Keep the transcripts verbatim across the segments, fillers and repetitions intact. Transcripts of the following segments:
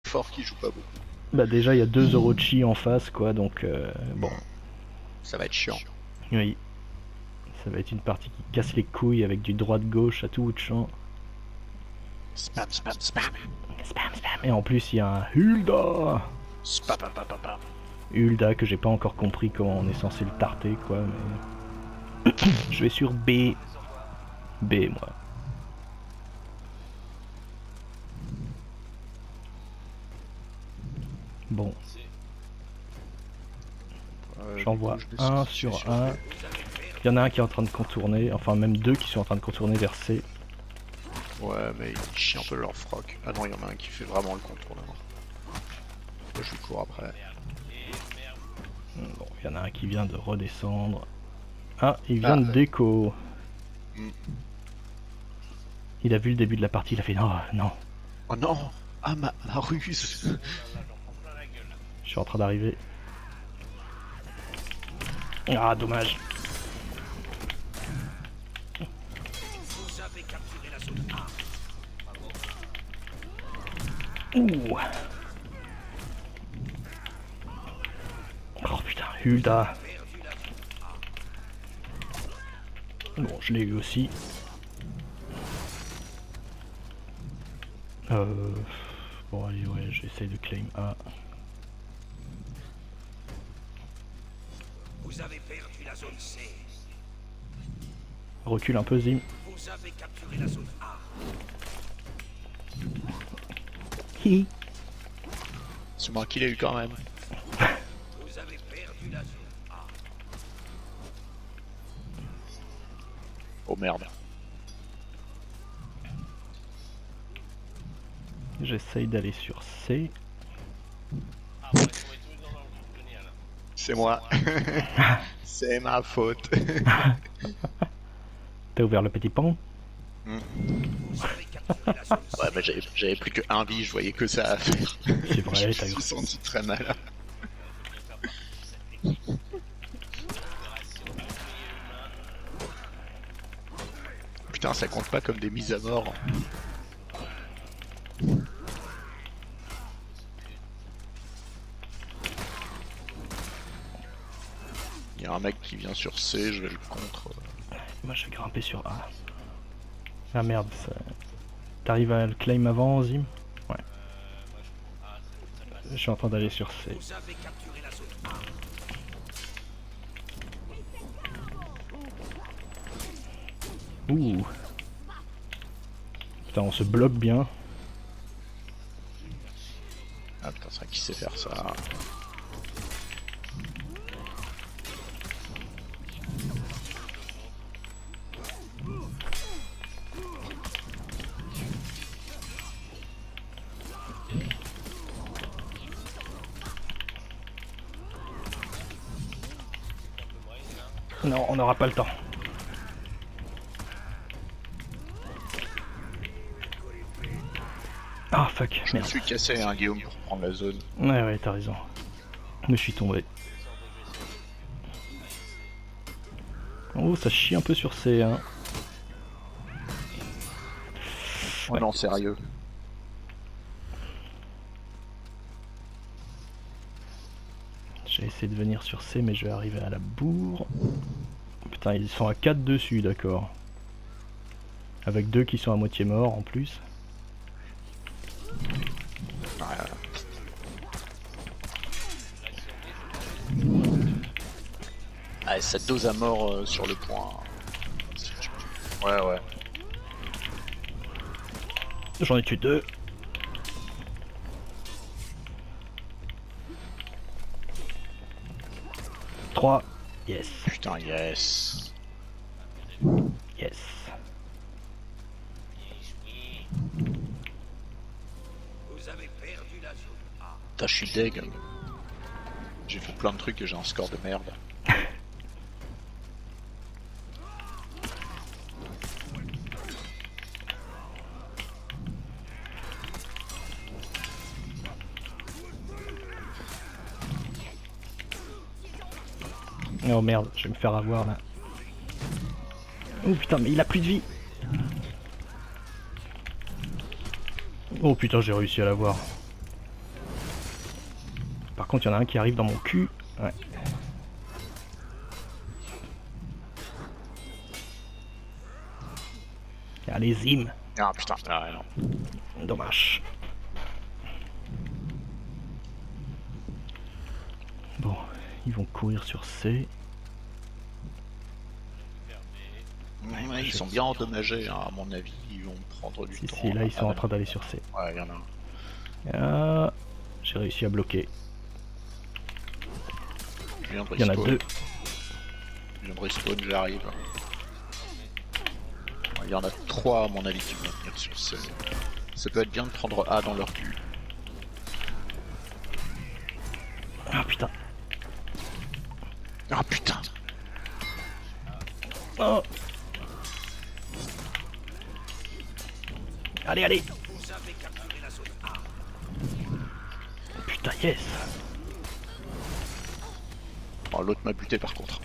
fort qui joue pas beaucoup. Bah déjà il y a deux Orochi en face quoi, donc euh, bon. Ça va être chiant. Oui. Ça va être une partie qui casse les couilles avec du droite-gauche à tout bout de champ. Spam, spam, spam. Spam, spam. Et en plus il y a un Hulda. Spam, spam, spam, spam. Hulda que j'ai pas encore compris comment on est censé le tarter quoi, mais... Je vais sur B. B moi. Bon. Euh, J'en vois coup, je un descends sur sur un. B. Il y en a un qui est en train de contourner, enfin même deux qui sont en train de contourner vers C. Ouais, mais ils chient un peu leur froc. Ah non, il y en a un qui fait vraiment le contournement. Moi, je lui cours après. Bon, il y en a un qui vient de redescendre. Ah, il vient Ah, de déco. Mm. Il a vu le début de la partie, il a fait non, non. Oh non. Ah, ma, ma ruse. Je suis en train d'arriver. Ah, dommage. Ouh. Oh putain, Hulda. Bon, je l'ai eu aussi. Euh... Bon, allez, ouais, j'essaye de claim A. Vous avez perdu la zone C. Recule un peu, Zim. Vous avez capturé la zone A. Hi. C'est moi qui l'ai eu quand même. Vous avez perdu la zone A. Oh merde. J'essaye d'aller sur C. C'est moi. C'est ma faute. T'as ouvert le petit pont? Mm. Vous avez capturé la zone C. Ouais, bah j'avais j'avais plus que un vie, je voyais que ça à faire. C'est vrai, Je me t'as eu. suis senti très mal. Putain, ça compte pas comme des mises à mort. Il y a un mec qui vient sur C, je vais le contre. Moi je vais grimper sur A. Ah merde, ça... T'arrives à le claim avant, Zim? Ouais. Je suis en train d'aller sur C. Vous avez capturé la zone A. Ouh. Putain, on se bloque bien. Ah putain, c'est vrai qui sait faire ça. Non, on n'aura pas le temps. Ah fuck, Je me merde. suis cassé un Guillaume pour prendre la zone. Ouais ouais, t'as raison. Je me suis tombé. Oh, ça chie un peu sur C, hein. Oh Ouais. non, sérieux. J'ai essayé de venir sur C, mais je vais arriver à la bourre. Putain, ils sont à quatre dessus, d'accord. Avec deux qui sont à moitié morts en plus. Ah, ça dose à mort euh, sur le point. Ouais, ouais. J'en ai tué deux. Trois. Yes. Putain, yes. Yes. Vous avez perdu la zone A. Putain, je suis deg. J'ai fait plein de trucs et j'ai un score de merde. Oh merde, je vais me faire avoir là. Oh putain, mais il a plus de vie. Oh putain, j'ai réussi à l'avoir. Par contre, il y en a un qui arrive dans mon cul. Ouais. Allez, Zim. Ah putain, ah, non. Dommage. Bon, ils vont courir sur C. Ouais, ils sont bien endommagés, hein, à mon avis, ils vont prendre du Si, temps. si, là ils sont en train d'aller sur C. Ouais, il y en a un. Ah, j'ai réussi à bloquer. Je viens de Il y en a respawn. deux. Je viens de respawn, j'arrive. Il y en a trois à mon avis qui vont venir sur C. Ça peut être bien de prendre A dans leur cul. Ah putain. Ah putain. Oh. Allez, allez. Vous avez capturé la zone A. Putain, yes. Oh, l'autre m'a buté par contre.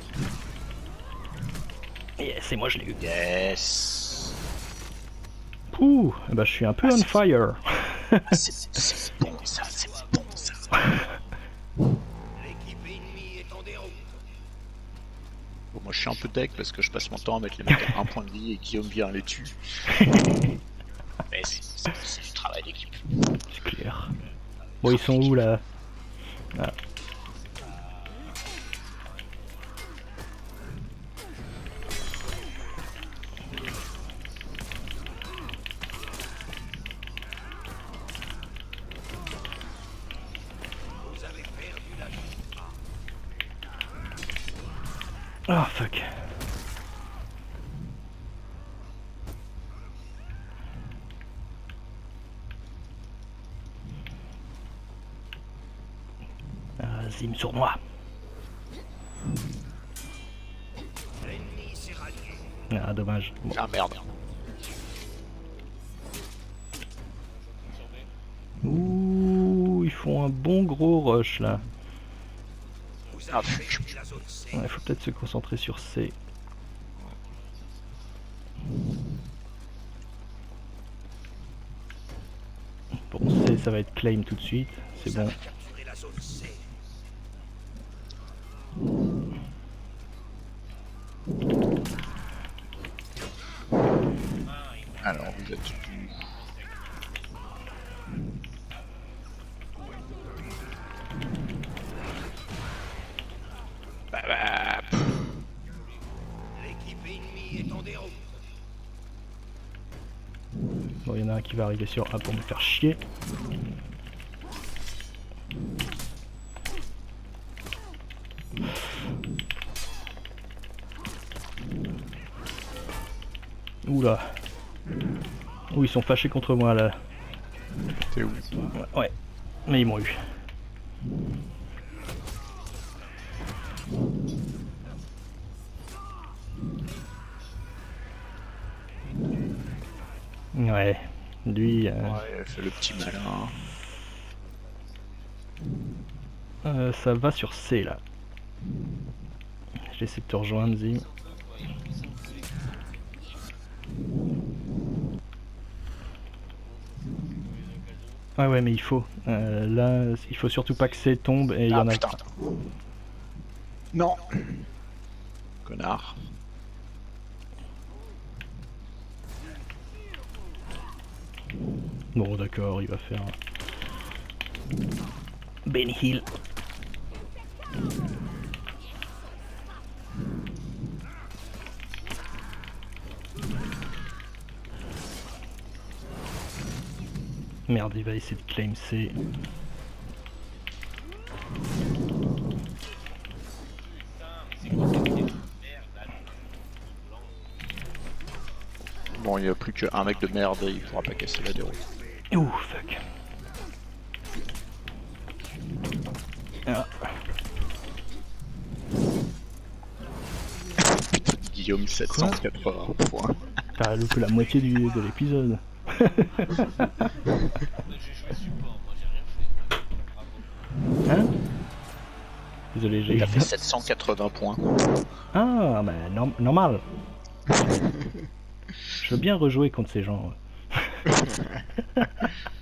Yes, et moi je l'ai eu. Yes. Ouh, eh ben, je suis un peu on fire. C'est bon ça, c'est bon ça. L'équipe ennemie est en déroute. Bon, moi je suis un peu deck parce que je passe mon temps à mettre les mecs à un point de vie et Guillaume vient les tue. Mais c'est du travail d'équipe. C'est clair. Bon, ils sont où là? Ah. Vous avez perdu la zone A. Oh fuck. Ah, Zim sur moi. L'ennemi s'est rallié. Ah dommage. Bon. Ah merde. Ouh, ils font un bon gros rush là. Vous Ah, avez perdu la zone C. Il faut peut-être se concentrer sur C. Bon, C ça va être claim tout de suite. C'est Vous bon. avez capturé la zone C. Alors vous êtes où? Bah, bah, pff. L'équipe ennemie est en déroute. Bon, il y en a un qui va arriver sur A pour me faire chier. Oula. Ouh, ils sont fâchés contre moi là. T'es où? Ouais, ouais. Mais ils m'ont eu. Ouais. Lui, euh, Ouais, fais le petit malin. euh, ça va sur C là. J'essaie de te rejoindre, Zim. Ouais ouais mais il faut. Euh, là, il faut surtout pas que C tombe et il y Ah en a. putain. Non. Connard. Bon d'accord, il va faire Ben Hill. Merde, il va essayer de claim C. Bon, il n'y a plus qu'un mec de merde, il pourra pas casser la déroute. Ouh, fuck. Ah. Putain, Guillaume, sept cent quatre-vingts points. T'as loupé la moitié du, de l'épisode. Hein? Désolé, j'ai Il eu a fait ça. sept cent quatre-vingts points. Ah, bah norm- normal. Je veux bien rejouer contre ces gens.